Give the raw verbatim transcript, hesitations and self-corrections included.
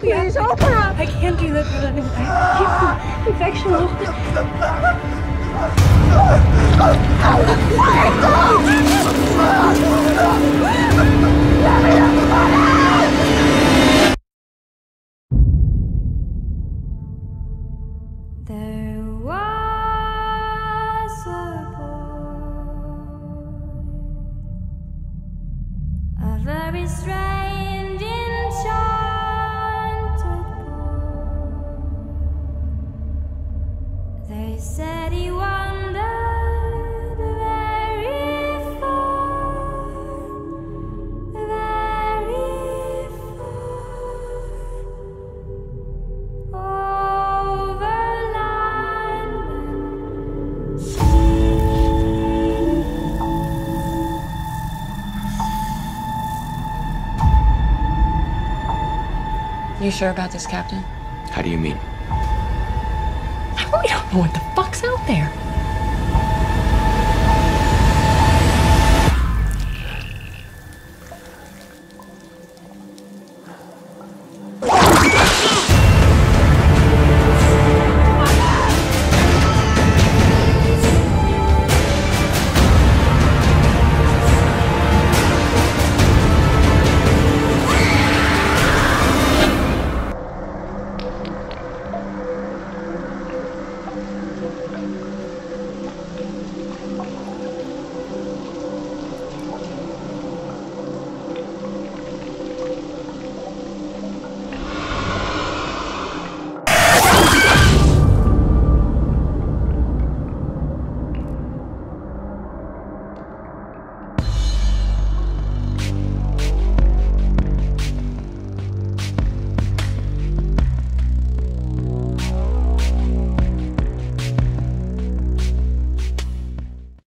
Please open up. I can't do that. I can't. Infection. There was a boy, a very strange, enchanted boy. They said he wandered very far, very far, over land and sea. You sure about this, Captain? How do you mean? We don't know what the fuck's out there.